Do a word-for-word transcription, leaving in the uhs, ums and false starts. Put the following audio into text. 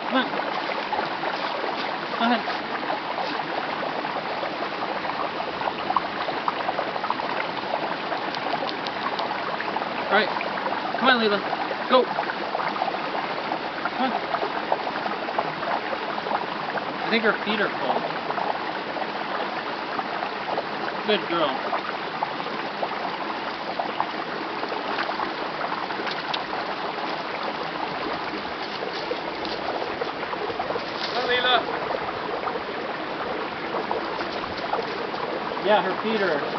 Come on. Go ahead. Alright. Come on, Layla. Go. Come on. I think her feet are full. Good girl. Yeah, her feet are